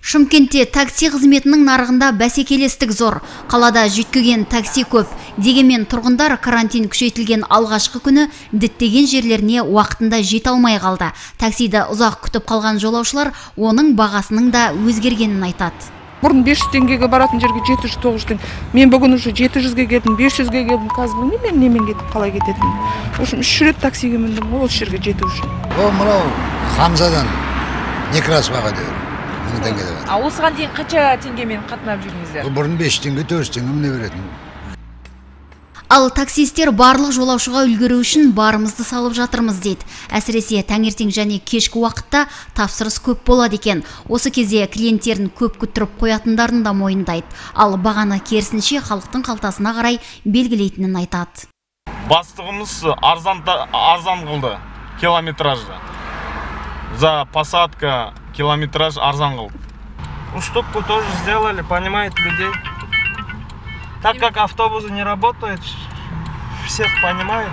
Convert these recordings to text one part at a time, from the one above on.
Шымкентте такси қызметінің нарығында бәсекелестік зор. Қалада жүйткіген такси көп. Дегенмен тұрғындар карантин күшейтілген алғашқы күні діттеген жерлеріне уақытында жете алмай қалды. Таксиді ұзақ күтіп қалған жолаушылар оның бағасының да өзгергенін айтады. Бұрын 500 теңгеге баратын жерге 700-900 теңге. Мен бүгін уже 700-ге келдім, 500-ге келдім. Қазір білмеймін, мен немен кетіп қалай кететінін. Үшін 3 рет таксиге міндім, ол жерге жету үшін. Мынау Хамзадан некрас баға деді. Осыған дейін қанша теңгемен қатынап жүрдіңіздер? Бұрын 5 теңге, 4 теңге міне беретін. Ал таксистер барлық жолаушыға үлгеру үшін барымызды салып жатырмыз дейді. Әсіресе таңертең және кешкі уақытта тапсырыс көп болады екен. Осы кезде клиенттерін көп күттіріп қоятындарын да мойындайды. Ал бағаны керісінше халықтың қалтасына қарай белгілейтінін айтады. Бастығымыз арзан қылды километражды. За посадка километраж арзан қылды. Уступку тоже сделали, понимают людей. Так как автобусы не работают, всех понимают.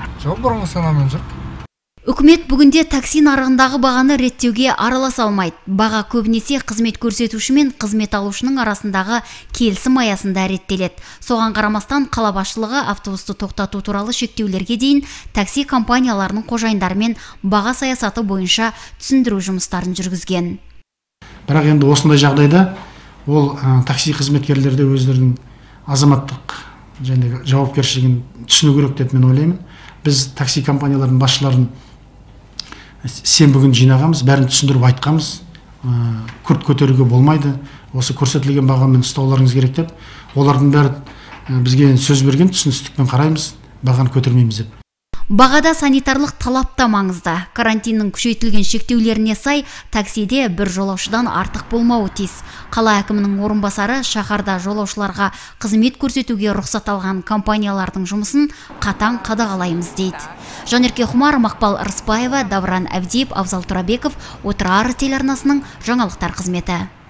Үкімет бүгінде такси нарығындағы бағаны реттеуге араласа алмайды. Баға көбінесе қызмет көрсетуші мен қызмет алушының арасындағы келісім аясында реттеледі. Соған қарамастан қала басшылығы автобусты тоқтату туралы шектеулерге дейін такси компанияларының қожайындарымен баға саясаты бойынша түсіндіру жұмыстарын жүргізген. Бірақ енді осындай жағдайда ол такси қызметкерлері өздерінің азаматтық және жауапкершілігін түсіну керек деп мен ойлаймын. Біз такси компанияларының басшыларын сен бүгін жинағамыз, бәрін түсіндіріп айтқамыз, күрт көтеруге болмайды, осы көрсетілген бағамен ұстауларыңыз керек деп, олардың бәрі бізге сөз берген, түсіністікпен қараймыз, бағаны көтермейміз деп. Бағада санитарлық талап та маңызды. Карантиннің күшейтілген шектеулеріне сай таксиде бір жолаушыдан артық болмауы тиіс. Қала әкімінің орынбасары шаһарда жолаушыларға қызмет көрсетуге рұқсат алған компаниялардың жұмысын қатаң қадағалаймыз дейді. Жанерке Хумар, Мақпал Рыспаева, Давран Әбдиев, Абзал Турабеков, Отырар телеарнасының жаңалықтар қызметі.